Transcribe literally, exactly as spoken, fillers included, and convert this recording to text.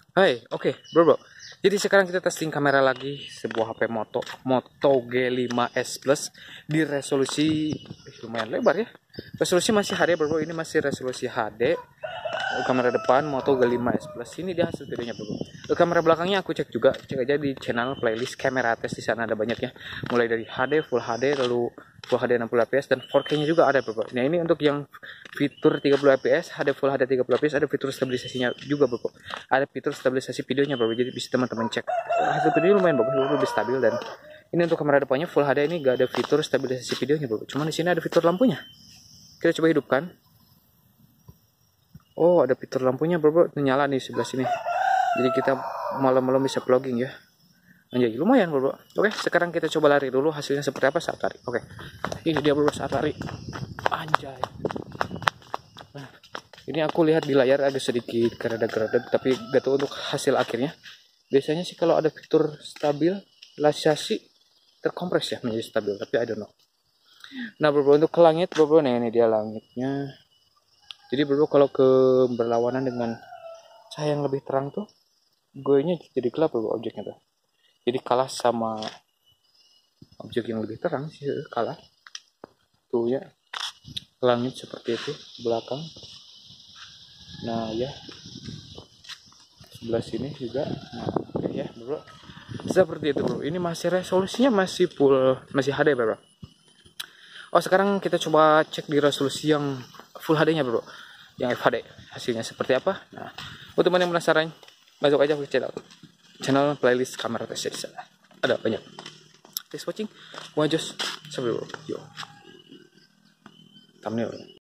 Hai, oke, bro, bro. Jadi sekarang kita testing kamera lagi, sebuah H P Moto Moto G lima S Plus di resolusi eh, lumayan lebar ya. Resolusi masih H D, bro, bro. Ini masih resolusi H D. Kamera depan Moto G lima S Plus. Ini dia hasil videonya, bro, bro. Kamera belakangnya aku cek juga, cek aja di channel playlist kamera tes, di sana ada banyak ya. Mulai dari H D, Full H D, lalu Full H D enam puluh fps dan empat K-nya juga ada, bro, bro. Nah, ini untuk yang fitur tiga puluh fps, H D Full H D tiga puluh fps, ada fitur stabilisasinya juga, bro. Ada fitur stabilisasi videonya, bro. Jadi bisa teman-teman cek. Hasil video lumayan bagus, bro, lebih stabil. Dan ini untuk kamera depannya Full H D, ini gak ada fitur stabilisasi videonya, bro. Cuman di sini ada fitur lampunya. Kita coba hidupkan. Oh, ada fitur lampunya, bro, bro. Nyala nih sebelah sini. Jadi kita malam-malam bisa vlogging ya. Anjay, lumayan, bro, bro. Oke, sekarang kita coba lari dulu hasilnya seperti apa saat lari. Oke. Ini dia, bro, saat lari. Anjay. Nah, ini aku lihat di layar ada sedikit geredek-geredek, tapi gak tahu untuk hasil akhirnya. Biasanya sih kalau ada fitur stabil, stabilisasi terkompres ya menjadi stabil, tapi I don't know. Nah, bro, bro, untuk ke langit, bro, bro, nih ini dia langitnya. Jadi, bro, bro, kalau ke berlawanan dengan cahaya yang lebih terang tuh, gue-nya jadi gelap, bro, objeknya tuh. Jadi kalah sama objek yang lebih terang sih, kalah. Tuh ya, langit seperti itu belakang. Nah ya, sebelah sini juga. Nah, oke ya, bro. Seperti itu, bro. Ini masih resolusinya masih full, masih H D, bro. Oh, sekarang kita coba cek di resolusi yang full H D-nya, bro. Yang F H D hasilnya seperti apa? Nah, untuk teman yang penasaran, masuk aja ke channel channel playlist kamera tes di sana. Ada banyak. Thanks watching. Gua Jos. Sampai bro. Yo. Thumbnail.